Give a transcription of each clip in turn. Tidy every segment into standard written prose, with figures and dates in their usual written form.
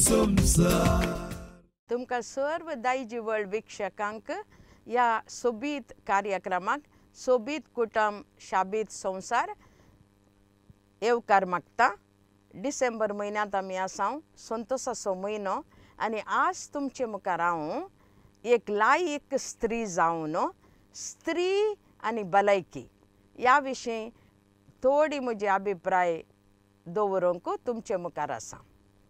संसार तुमकां सर्व दायजीवर्ल्ड वीक्षकांक या सोबीत कार्यक्रमाक सोबीत कुटम शाबीत संसार येवकार मागता. डिसेंबर म्हयन्यांत आमी आसा संतोशाचो म्हयनो आनी आज तुमचे मुखार हांव एक लायक स्त्री जावन स्त्री आनी भलायकी ह्या विशीं थोडी म्हजी अभिप्राय दवरूंक तुमचे मुखार आसा.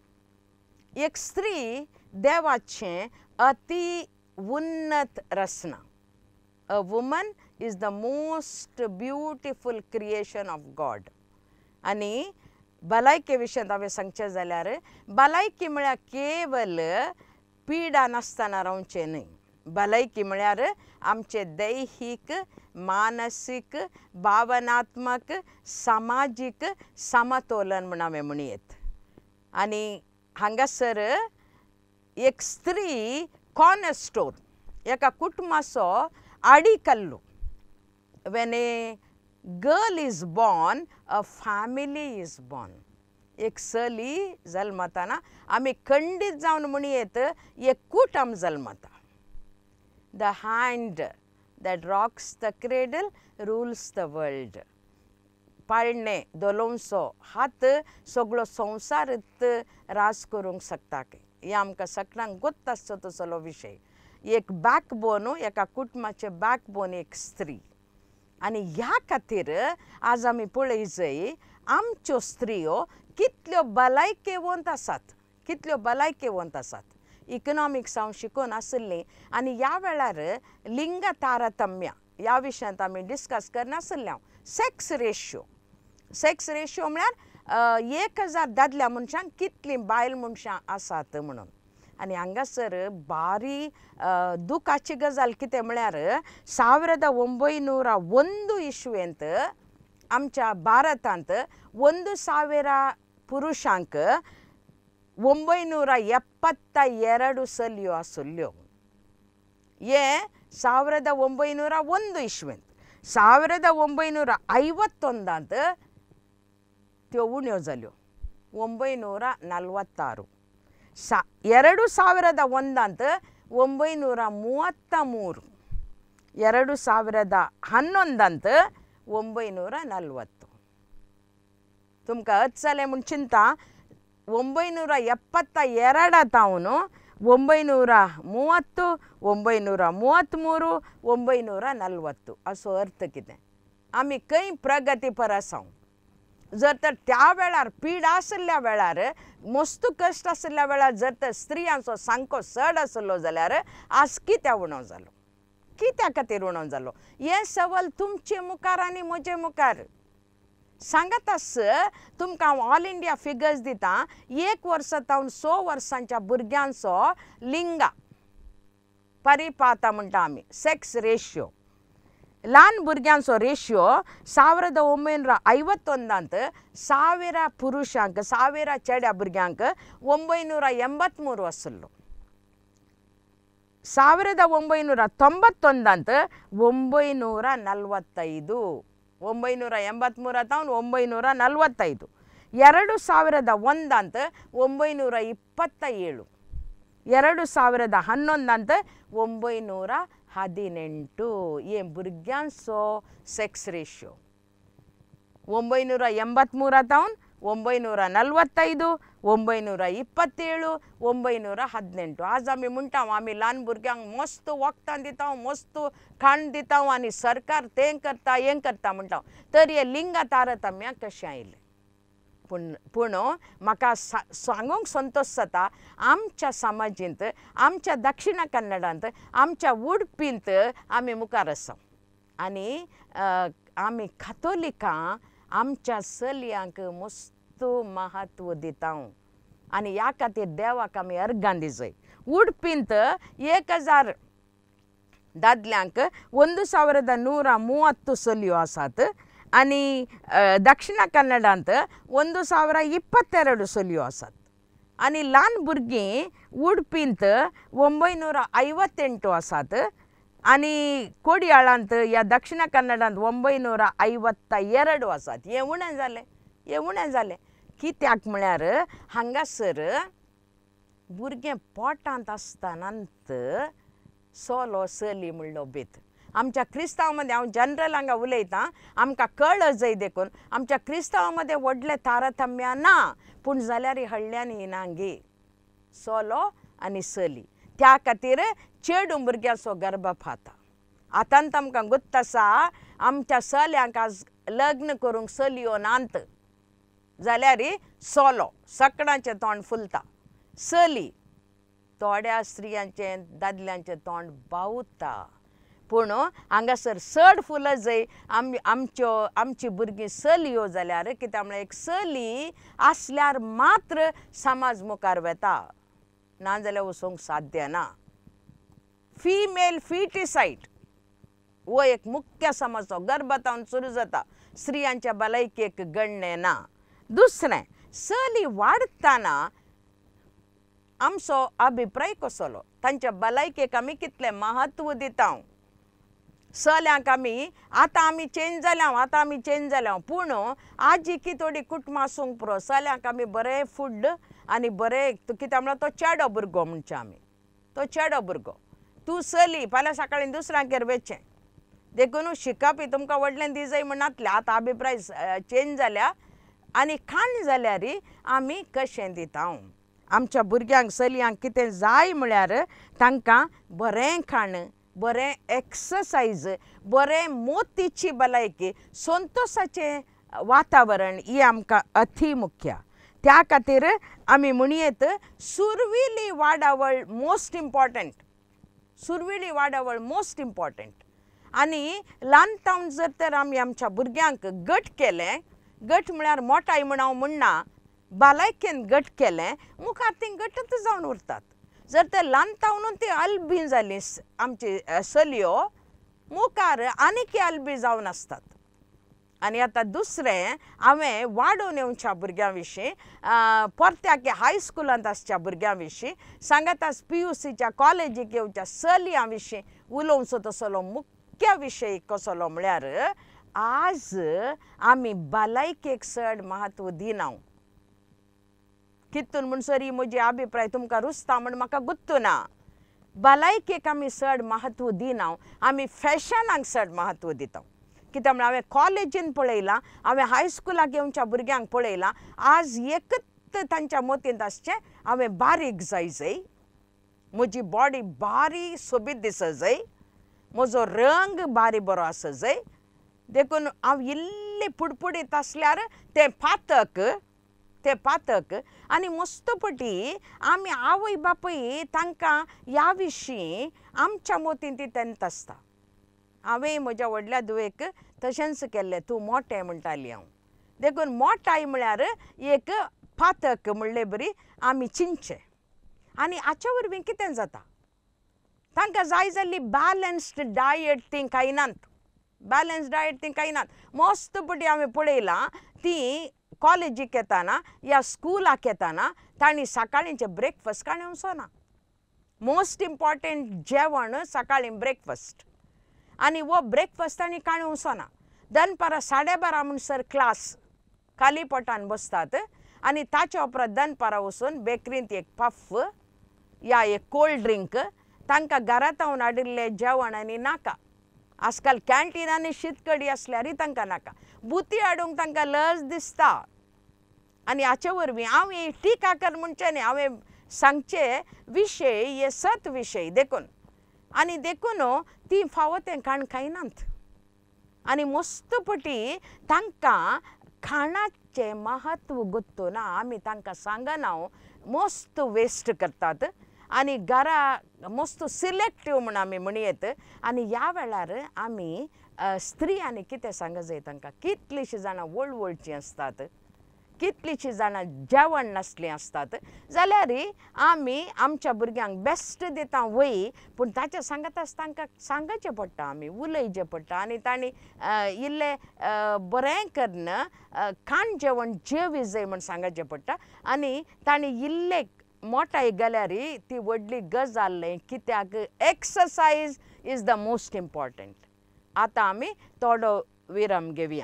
एक स्त्री देवाचें अति उन्नत रचना. A woman is the most beautiful creation of God. आनी भलायके विशयी हांवें सांगचें जाल्यार भलायकी म्हळ्यार केवल पिडा नासतना रावचें न्हय. भलायकी म्हळ्यार आमचें दैहीक मानसीक भावनात्मक सामाजीक समतोलन म्हण हांवें म्हणयेत. आनी हांगासर एक स्त्री कॉर्नरस्टोन एका कुटुंबाचो आडिकल्लो. When a girl is born a family is born. एक चली जल्मताना आमी खंडीत जावन म्हणयेत एक कुटुंब जल्मता. The hand that rocks the cradle rules the world. पाळणे दोलोवचो हात सगळो संवसारीत राज करूंक शकता. हे आमकां सगळ्यांक गोत आसचो तसलो विशय. एक बॅकबोन एका कुटुंबाचें बॅकबोन एक स्त्री. आनी ह्या खातीर आज आमी पळय जय आमच्यो स्त्रियो कितल्यो भलायकेवंत आसात. कितल्यो भलायकेवंत आसात. इकनॉमिक्स हांव शिकून आसली आनी ह्या वेळार लिंग तारतम्य ह्या विशयांत आमी डिस्कस करनासले हांव. Sex ratio. सेक्स रेशियो म्हळ्यार 1000 दादल्या मनशांक कितलीं बायल मनशां आसात म्हणून. आनी हांगासर बारी दुखाची गजाल कितें म्हळ्यार 1901 इस्वेंत आमच्या भारतांत 1000 पुरुशांक 972 चलयो आसल्यो. हे 1901 इस्वेंत. 1951 त्यो उण्यो जाल्यो 946. 2001 933. 2011 940. तुमकां हत जालें म्हूण चिंता. 972 तावन 930, 933, 940 असो अर्थ कितें. आमी खंय प्रगतीपर आसा. जर तर त्या वेळार पीडा आसल्या वेळार मस्त कश्ट आसल्या वेळार जर तर स्त्रियांचो सामको चड आसलो जाल्यार आज कित्या उणो जालो. कित्या खातीर उणो जालो हे सवाल तुमचे मुखार आनी म्हजे मुखार. सांगात आस तुमकां हांव ऑल इंडिया फिगर्स दिता. 1 वर्सांतावन 6 वर्सांच्या भुरग्यांचो लिंग परिपात म्हणटा आमी सेक्स रेशियो. ल्हान भुरग्यांचो रेशियो 1951 1000 पुरुशांक 1000 चेड्या भुरग्यांक 983 आसलो. 1991 945. 983 तावन 945. 2001 927. 2011 918. हे भुरग्यांचो सेक्स रेशियो. 983 तावन 945, 927, 918. आज आमी म्हणटा आमी ल्हान भुरग्यांक मस्त वखदां दिता मस्त खाण दिता आनी सरकार तें करता हें करता म्हणटा. तर हे लिंग तारतम्य कशें आयलें. पूण म्हाका सांगूंक संतोश जाता आमच्या समाजींत आमच्या दक्षिण कन्नडांत आमच्या उडपींत आमी मुखार आसा. आनी आमी कातोलिकां आमच्या चलयांक मस्त महत्व दिता. आनी ह्या खातीर देवाक आमी अर्गां दिजय. उडपींत 1000 दादल्यांक 1130 चलयो आसात. आनी दक्षिण कन्नडांत 1022 चलयो आसात. आनी ल्हान भुरगीं उडपींत 958 आसात. आनी कोडयाळांत ह्या दक्षिण कन्नडांत 952 आसात. हें उणें जालें. कित्याक म्हळ्यार हांगासर भुरगें पोटांत आसतानांत सोलो चली म्हणलो बेत आमच्या क्रिस्तांवामध्ये हांव जनरल हांगा उलयतां आमकां कळ्ळो जंय देखून आमच्या क्रिस्तांवामध्ये व्हडलें तारतम्य ना पूण जाल्यार हळ्यांनी नांगे सोलो आनी चली त्या खातीर चेडूं भुरग्याचो गर्भपात आतांत आमकां गुत्त आसा आमच्या चल्यांक आज लग्न करूंक चलयो नांत जाल्यार सोलो सकाळचें तोंड फुलता चली थोड्या स्त्रियांचें दादल्यांचें तोंड बावता पूण हांगासर चड फुलां जंय आमची भुरगीं चलयो जाल्यार कित्याक म्हळ्यार एक चली आसल्यार मात्र समाज मुखार वता नाजाल्यार वचोंक साध्य ना फिमेल फिटिसायड हो एक मुख्य समस्या गर्भतावन सुरू जाता स्त्रियांच्या भलायकेक गणने ना दुसरें चली वाडटाना आमचो अभिप्राय कसलो तांच्या भलायकेक आमी कितलें महत्व दिता चल्यांक आमी चेंज जाल्या पूण आजी की थोडी कुटुंबां आसूंक पुरो चल्यांक आमी बरें फूड आनी बरें कित्याक म्हळ्यार तो चेडो भुरगो म्हणचे आमी तो चेडो भुरगो तूं चली फाल्यां सकाळीं दुसऱ्यांगेर वेचें देखून शिकप तुमकां व्हडलें दिसय म्हणनातलें आतां अभिप्राय चेंज जाल्या आनी खाण जाल्यार आमी कशें दिता आमच्या भुरग्यांक चलयांक कितें जाय म्हळ्यार तांकां बरें खाण बरें एक्सरसायज बरें मोतीची भलायकी संतोशाचें वातावरण ही आमकां अति मुख्य त्या खातीर आमी म्हणयेत सुरविली वाडावळ मोस्ट इम्पॉर्टंट आनी ल्हानतावन जर तर आमी आमच्या भुरग्यांक घट केलें घट म्हळ्यार मोठाय म्हण हांव म्हणना भलायकेन घट केलें मुखार तीं घटच जावन उरतात जर तर ल्हानतावनूच ती अल्बी जालीं आमची चलयो मुखार आनीक अल्बी जावन आसतात आनी आतां दुसरें हांवें वाडोवन येवच्या भुरग्यां विशीं परत्याक हायस्कुलांत आसच्या भुरग्यां विशीं सांगात आज PUCच्या कॉलेजीक येवच्या चलयां विशीं उलोवचो तसलो मुख्य विशय कसलो म्हळ्यार आज आमी भलायकेक चड महत्व दिना कितून म्हणसर ही म्हजी अभिप्राय तुमकां रुचता म्हण म्हाका गुत्तू ना भलायकेक आमी चड महत्व दिना आमी फॅशनाक चड महत्व दिता कित्याक म्हळ्यार हांवें कॉलेजीन पळयलां हांवें हायस्कुलाक येवच्या भुरग्यांक पळयलां आज एकच तांच्या मतींत आसचें हांवें बारीक जाय म्हजी बॉडी बारी सोबीत दिसत जाय म्हजो रंग बारी बरो आसत जाय देखून हांव इल्लें पुडपुडीत आसल्यार तें पातक आनी मस्तपटी आमी आवय बापूय तांकां ह्या विशीं आमच्या मतीन ती तेंत आसता हांवें म्हज्या व्हडल्या धुवेक तशेंच केल्लें तूं मोटें म्हणटाली हांव देखून मोठाय म्हळ्यार एक पातक म्हणले बरी आमी चिंचे आनी हाच्या वरवीं कितें जाता तांकां जाय जाल्ली बॅलन्स्ड डायट तीं खायनात मस्तपटी हांवें पळयलां ती कॉलेजीक येताना या स्कुलाक येताना तांणी सकाळींचें ब्रेकफास्ट काणयों वचना मोस्ट इम्पॉर्टंट जेवण सकाळीं ब्रेकफास्ट आनी वो ब्रेकफास्ट तांणी काणयों वचना दनपारां 12:30 म्हणसर क्लास खाली पोटान बसतात आनी ताच्या उपरांत दनपारां वचून बेकरींत एक पफ या एक कोल्ड ड्रिंक तांकां घरांत हाडिल्लें जेवण आनी नाका आजकाल कॅन्टीनांनी शीतकडी आसल्यारय तांकां नाका बुती हाडूंक तांकां लज दिसता आनी हाचे वरवीं हांव ही टिका कर म्हणचें न्ही हांवें सांगचे विशय हे सत विशय देखून आनी देखून ती फावो तें खाण खायनात आनी मस्तपटी तांकां खाणाचें महत्व गुत्तू ना आमी तांकां सांगना मस्त वेस्ट करतात आनी घरा मस्त सिलेक्टीव म्हण आमी म्हणयेत आनी ह्या वेळार आमी स्त्रियांनी कितें सांगूंक जाय तांकां कितलींशीं जाणां वळवळचीं आसतात कितलींशीं जाणां जेवण नासलीं आसतात जाल्यार आमी आमच्या भुरग्यांक बेस्ट दिता वय पूण ताचे सांगतास तांकां सांगचें पडटा आमी उलयचें पडटा आनी तांणी इल्लें बरें करन खाण जेवण जेवी जाय म्हण सांगचें पडटा आनी तांणी इल्लें मोठाय गेल्यार ती व्हडली गजाल न्हय कित्याक exercise is the most important आतां आमी थोडो विराम घेवया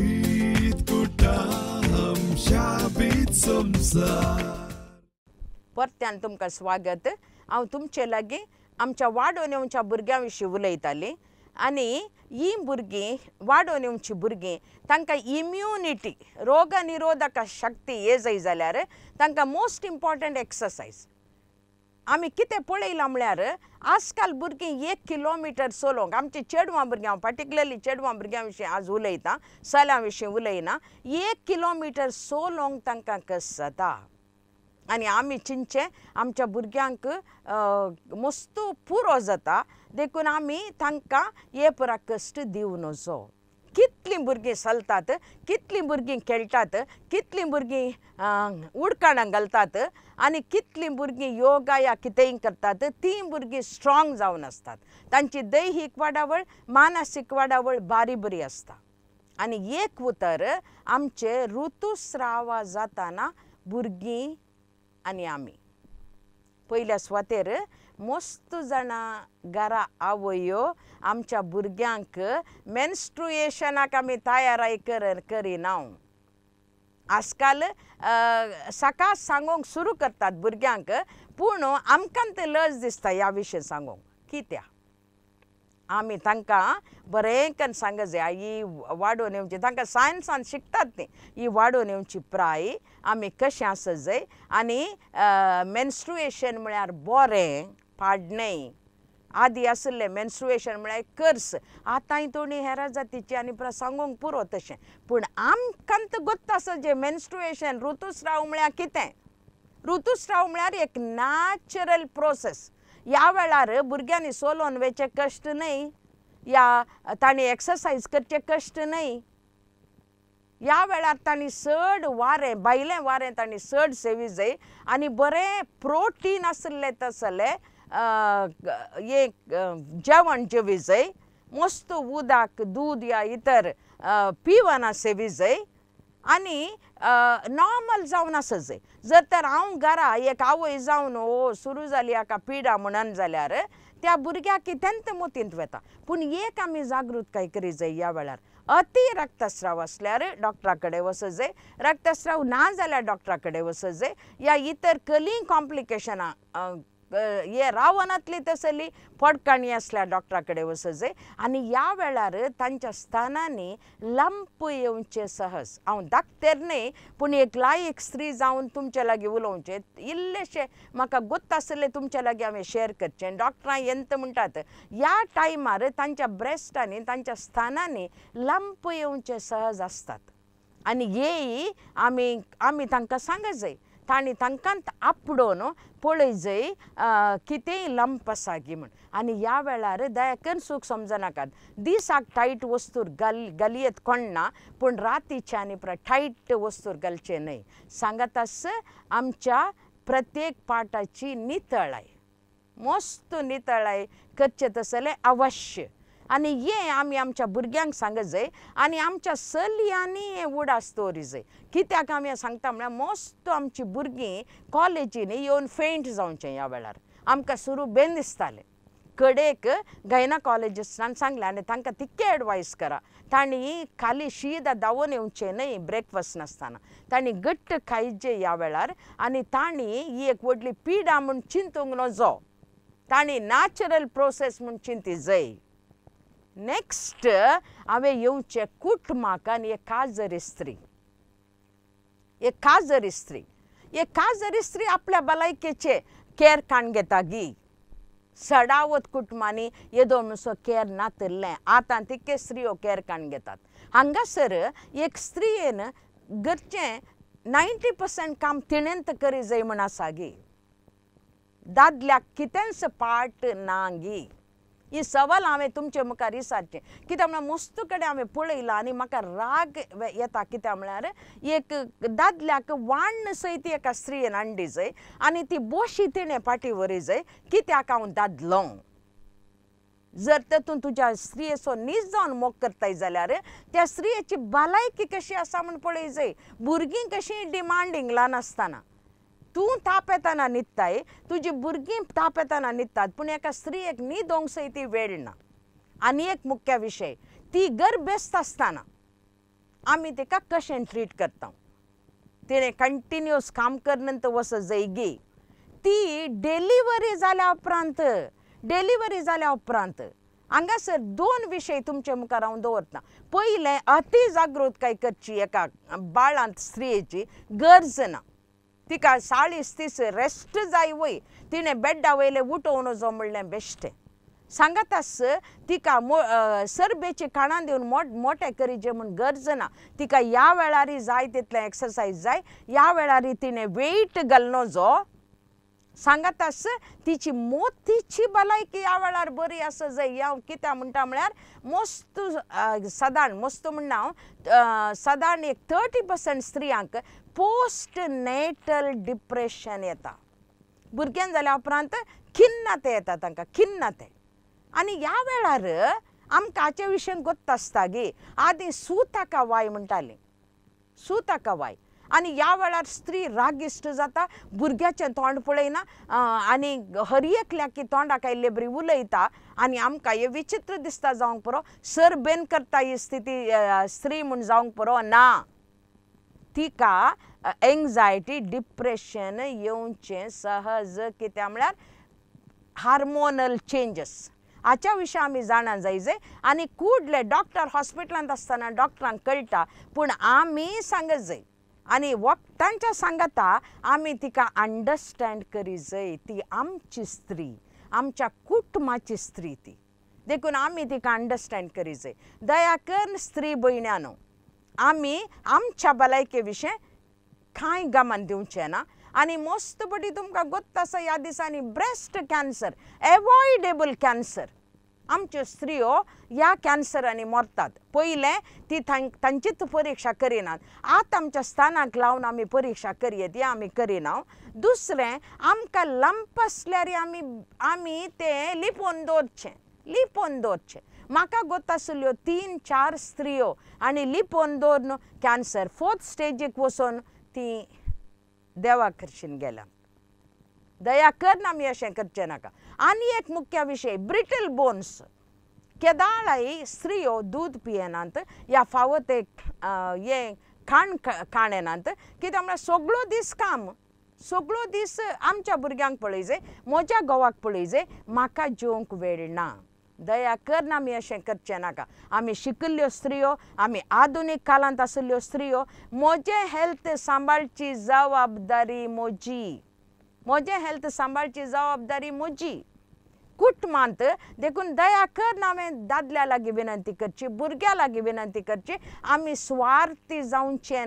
Sobith Kutam, Shabith Samsar. परत्यान तुमकां स्वागत। हांव तुमचे लागीं आमच्या वाडोवन येवच्या भुरग्यां विशीं उलयतालीं आनी ही भुरगीं वाडोवन येवचीं भुरगीं तांकां इम्युनिटी रोग निरोधक शक्ती हे जाय जाल्यार तांकां मोस्ट इम्पॉर्टंट एक्सरसायज आमी कितें पळयलां म्हळ्यार आजकाल भुरगीं 1 किलोमिटर चलोवंक आमची चेडवां भुरगीं हांव पर्टिक्युलरली चेडवां भुरग्यां विशीं आज उलयतां चल्यां विशीं उलयना 1 किलोमिटर चलोवंक तांकां कस जाता आनी आमी चिंचे आमच्या भुरग्यांक मस्त पुरो जाता देखून आमी तांकां हे पुरा कश्ट दिवं नजो कितलीं भुरगीं चलतात कितलीं भुरगीं खेळटात कितलीं भुरगीं उडकाणां घालतात आनी कितलीं भुरगीं योगा या कितेंय करतात तीं भुरगीं स्ट्रॉंग जावन आसतात तांची दैहीक वाडावळ मानसीक वाडावळ बारी बरी आसता आनी एक उतर आमचे ऋतुस्राव जाताना भुरगीं आनी आमी पयल्या सुवातेर मस्त जाणां घरा आवयो आमच्या भुरग्यांक मेन्स्ट्रुएशनाक आमी तयाराय करिना आजकाल सकाळ सांगोंक सुरू करतात भुरग्यांक पूण आमकां ते लज दिसता ह्या विशीं सांगोंक कित्याक आमी तांकां बरें करून सांग जाय ही वाडोवन येवची तांकां सायन्सान शिकतात तीं ही वाडोवन येवची प्राय आमी कशें आसत जाय आनी मेन्स्ट्रुएशन म्हळ्यार बरें पाडणें आदी आसलें मेन्स्ट्रुएशन म्हळ्यार कर्स आतांय थोडीं हेरां जातीची आनी सांगोंक पुरो तशें पूण आमकां तर गोत्ता आसा जें मेन्स्ट्रुएशन ऋतुस्राव म्हळ्यार कितें ऋतुस्राव म्हळ्यार एक नॅचरल प्रोसेस ह्या वेळार भुरग्यांनी चलोवन वयचे कश्ट न्हय या तांणी एक्सरसायज करचे कश्ट न्हय ह्या वेळार तांणी चड वारें भायलें वारें तांणी चड सेवी जाय आनी बरें प्रोटीन आसलें तसलें एक जेवण जेवी जाय मस्त उदक दूद या इतर पिवना सेवी जाय आनी नॉर्मल जावन आसत जाय जर तर हांव घरा एक आवय जावन सुरू जाली हाका पिडा म्हणून जाल्यार त्या भुरग्याक तेंत मोतींत वता पूण एक आमी जागृताय करी जाय ह्या वेळार अति रक्तस्राव असल्यार डॉक्टरा कडेन वचत जाय रक्तस्राव ना जाल्यार डॉक्टरा कडेन वचत जाय या इतर कली कॉम्प्लिकेशनां हे रावनातली तसली पडकाणी असल्यार डॉक्टरा कडेन वचत जाय आनी ह्या वेळार तांच्या स्थानांनी लंप येवचे सहज हांव धाकटेर न्हय पूण एक लायक स्त्री जावन तुमचे लागीं उलोवचें इल्लेशें म्हाका गोत्त आसलें तुमचे लागीं हांवें शेअर करचें डॉक्टरां येंत म्हणटात ह्या टायमार तांच्या ब्रेस्टांनी तांच्या स्थानांनी लंप येवचे सहज आसतात आनी हेय आमी तांकां सांगत जाय तांणी तांकांत आपडोवन पळय जाय कितेंय लंप आसा गी म्हण आनी ह्या वेळार दया करून सूख समजनाकात दिसाक टायट वस्तूर घालयत कोणना पूण रातीचे आनी टायट वस्तूर घालचे न्हय सांगत आस आमच्या प्रत्येक पाटाची नितळाय मस्त नितळाय करचे तसलें अवश्य आनी हें आमी आमच्या भुरग्यांक सांगत जाय आनी आमच्या चलयांनी हें उडास दवरी जाय कित्याक आमी सांगता म्हळ्यार मस्त आमची भुरगीं कॉलेजींनी येवन फेंट जावचें ह्या वेळार आमकां सुरू बेन दिसतालें कडेक गायनाकॉलॉजिस्टान सांगलें आनी तांकां तितकें एडवायस करा तांणी खाली शीत दावून येवचें न्हय ब्रेकफास्ट नासतना तांणी घट्ट खायचें ह्या वेळार आनी तांणी ही एक व्हडली पिडा म्हूण चिंतूंक नजो तांणी नॅचरल प्रोसेस म्हूण चिंती जाय नेक्स्ट हांवें येवचें कुटुंबाक आनी एक काजरी स्त्री आपल्या भलायकेचे केअर काण घेता गी सडावत कुटुंबांनी येदो म्हणसो केअर नातरलें आतां तितके स्त्रियो केअर काण घेतात हांगासर एक स्त्रियेन घरचें 90% काम तिणेंत करी जाय म्हण आसा गी दादल्याक कितेंच पार्ट ना गी ही सवाल हांवें तुमचे मुखार विचारचें कित्याक म्हळ्यार मस्त कडेन हांवें पळयलां आनी म्हाका राग येता कित्याक म्हळ्यार एक दादल्याक वाण्ण सयत एका स्त्रियेन हाडली जाय आनी ती बोशी तिणें फाटीं व्हरी जाय कित्याक हांव दादलो जर तातूंत तुज्या स्त्रियेचो नीज जावन मोग करताय जाल्यार त्या स्त्रियेची भलायकी कशी आसा म्हूण पळय जाय भुरगीं कशीं डिमांडींग ल्हान आसतना तूं ताप येताना न्हिदताय तुजी भुरगीं ताप येताना न्हिदतात पूण एका स्त्रियेक न्हिदोंक सय ती वेळ ना आनी एक मुख्य विशय ती गर्भस्त आसतना आमी तिका कशें ट्रीट करता तिणें कंटिन्युअस काम करनंत वचत जाय गी ती डिलिव्हरी जाल्या उपरांत हांगासर दोन विशय तुमचे मुखार हांव दवरता. पयलें अति जागृताय करची एका बाळांत स्त्रियेची गरज ना. तिका 40-30 रेस्ट जाय वय, तिणें बेड्डा वयले उठोवन वचो म्हणलें बेश्टें. सांगातास तिका सरबेची खाणां दिवन मोठें करीचें म्हूण गरज ना. तिका ह्या वेळार जाय तितलें एक्सरसायज जाय, ह्या वेळार तिणें वेट घालनो जो. सांगातास तिची मोतीची भलायकी ह्या वेळार बरी आसा जाय. हांव कित्याक म्हणटा म्हळ्यार मोस्त म्हणना हांव सादारण एक 30% स्त्रियांक पोस्ट नेटल डिप्रेशन येता. भुरग्यां जाल्या उपरांत खिन्नते येता तांकां, खिन्नते. आनी ह्या वेळार आमकां हाचे विशयी गोत्त आसता गे. आदीं सुताका वाय म्हणटालीं, सुताका वाय. आनी ह्या वेळार स्त्री रागिश्ट जाता, भुरग्याचें तोंड पळयना आनी हरयेकल्या की तोंडाक आयिल्ले बरी उलयता. आनी आमकां हे विचित्र दिसता जावंक पुरो. सर बेन करता ही स्थिती स्त्री म्हूण जावंक पुरो ना. तिका एंग्जायटी डिप्रेशन येवचें सहज. कित्याक म्हळ्यार हार्मोनल चेंजीस हाच्या विशयी आमी जाणा जाय. आनी कुडले डॉक्टर हॉस्पिटलांत आसतना डॉक्टरांक कळटा, पूण आमी सांगत जाय. आनी वखदांच्या सांगता आमी तिका अंडरस्टँड करी जाय. ती आमची स्त्री, आमच्या कुटुंबाची स्त्री ती. देखून आमी तिका अंडरस्टँड करी जाय. दया कर स्त्री भयण्यानो, आमी आमच्या भलायके विशयी कांय गमान दिवचें ना. आनी मोस्ट बटी तुमकां गोत्त आसा ह्या दिसांनी ब्रेस्ट कॅन्सर, एवॉयडेबल कॅन्सर. आमच्यो स्त्रियो ह्या कॅन्सरांनी मरतात. पयलें ती तांचीच परीक्षा करिनात. आतां आमच्या स्थानाक लावन आमी परीक्षा करयेत, हें आमी करिना. दुसरें, आमकां लंप आसल्यार आमी तें लिपोवन दवरचें. म्हाका गोत्त आसल्यो 3-4 स्त्रियो आनी लिपोवन दवरून कॅन्सर 4th स्टेजीक वचून ती देवा कडच्यान गेल्या. दया कर आमी अशें करचें नाका. आनी एक मुख्य विशय, ब्रिटल बोन्स. केदाळाय स्त्रियो दूद पियेनात, ह्या फावो ते हे खाण खाणेनात. कित्याक म्हळ्यार सगळो दीस आमच्या भुरग्यांक पळय जाय, म्हज्या घोवाक पळय जाय, म्हाका जेवंक वेळ ना. दया कर आमी अशें करचें नाका. आमी शिकिल्ल्यो स्त्रियो, आमी आधुनीक काळांत आशिल्ल्यो स्त्रियो, म्हजें हेल्थ सांबाळची जबाबदारी म्हजी. कुटुंबांत देखून दया कर हांवें दादल्या लागीं विनंती करची, भुरग्यां लागीं विनंती करची, आमी स्वार्थी जावचें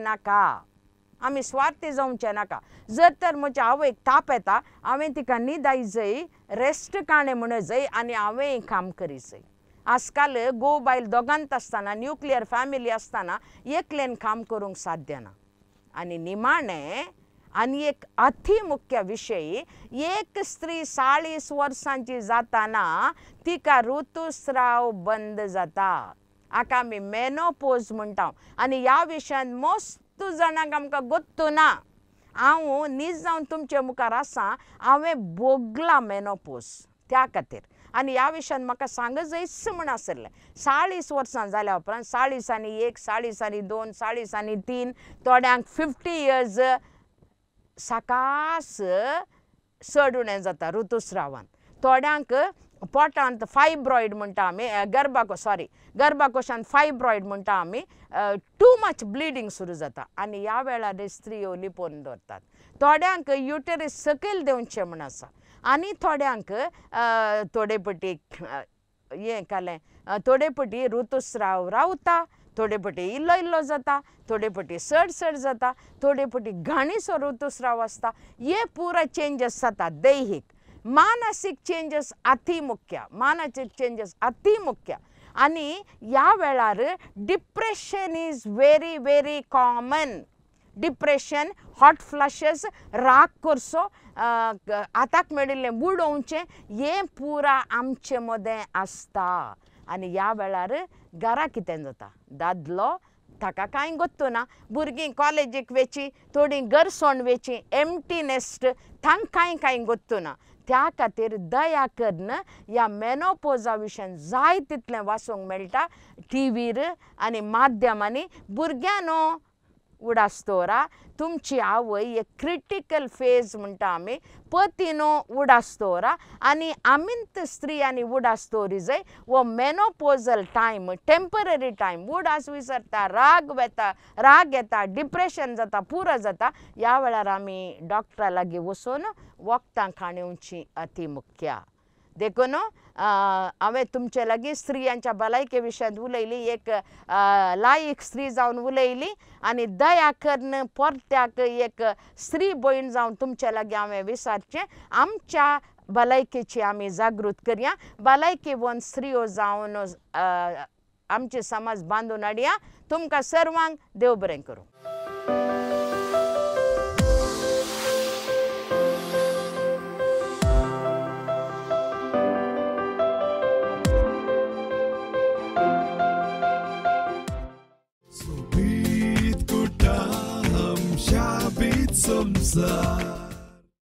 नाका. जर तर म्हज्या आवयक ताप येता, हांवें तिका न्हिदाय जाय, रेस्ट काणे म्हणून जाय आनी हांवें काम करी जाय. आजकाल घोव बायल दोगांत आसतना, न्युक्लियर फॅमिली आसतना एकलेन काम करूंक साध्य ना. आनी निमाणें आनी एक अति मुख्य विशय, एक स्त्री 40 वर्सांची जाताना तिका ऋतुस्राव बंद जाता. हाका आमी मेनोपॉज म्हणटा. आनी ह्या विशयान मस्त जाणांक आमकां गोत्तू ना. हांव नीज जावन तुमचे मुखार आसा, हांवें भोगला मेनोपॉज त्या खातीर. आनी ह्या विशयान म्हाका सांग जायच म्हण आसलें. 40 वर्सां जाल्या उपरांत 40 आनी 1, 40 आनी 2, 40 आनी 3, थोड्यांक 50 years साकास चड उणें जाता ऋतुस्रावान. थोड्यांक पोटांत फायब्रॉयड म्हणटा आमी, गर्भाकोशांत फायब्रॉयड म्हणटा आमी, टू मच ब्लिडींग सुरू जाता. आनी ह्या वेळार स्त्रियो लिपोवन दवरतात. थोड्यांक युटेरस सकयल देंवचें म्हण आसा. आनी थोड्यांक थोडे पटी थोडे पटी ऋतुस्राव रावता, थोडे पटी इल्लो जाता, थोडे पटी चड जाता, थोडे पटी घाणीचो ऋतुस्राव आसता. हे पुरो चेंजीस जाता दैहिक. मानसीक चेंजीस अति मुख्य. आनी ह्या वेळार depression is very very common. Depression, hot flushes, राग करचो, आताक मेळिल्लें बुडोवचें, हें पुरा आमचे मदें आसता. आनी ह्या वेळार घरा कितें जाता, दादलो ताका कांय गोत्तू ना. भुरगीं कॉलेजीक वेची, थोडीं घरसोण वेची, एम्प्टी नेस्ट, तांकां कांय गोत्तू ना. त्या खातीर दया करून ह्या मेनोपॉजा विशयान जाय तितलें वाचूंक मेळटा टीव्हीर आनी माध्यमांनी. भुरग्यांनो, उडासतोरा तुमची आवय एक क्रिटिकल फेज म्हणटा आमी पतिनो उडासतोरा आनी आमींत स्त्री आनी उडासतोरी जंय वो मेनोपोजल टायम टेम्पररी टायम उडास विसरता राग येता डिप्रेशन जाता पुरो जाता ह्या वेळार आमी डॉक्टरा लागीं वचून वखदां खाणेवची अति मुख्य देखून हांवें तुमचे लागीं स्त्रियांच्या भलायके विशयांत उलयली एक लायक स्त्री जावन उलयली आनी दया करून परत्याक एक स्त्री भयण जावन तुमचे लागीं हांवें विचारचें आमच्या भलायकेची आमी जागृत करया भलायकेवन स्त्रियो जावन आमचे समाज बांदून हाडया तुमकां सर्वांक देव बरें करूं Sobith Kutam, Shabith Samsar.